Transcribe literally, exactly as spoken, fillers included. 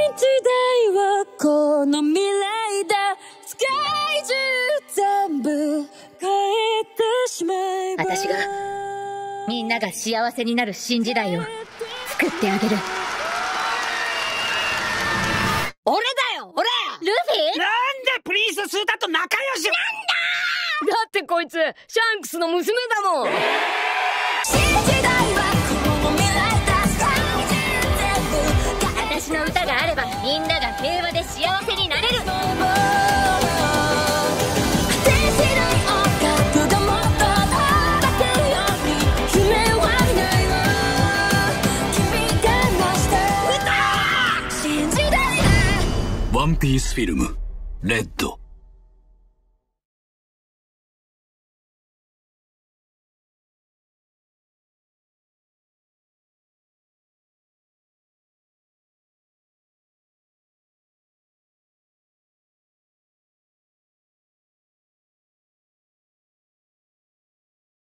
時代はこの未来だ。世界中全部変えてしまえば。 私がみんなが幸せになる新時代を作ってあげる。 俺だよ、俺。 ルフィ？ なんでプリンセス歌と仲良しなんだ。 だってこいつシャンクスの娘だもん。 新時代はこの未来だ。世界中全部変えて。 私の歌があればみんなが平和で幸せになれる。 ワンピースフィルムレッド。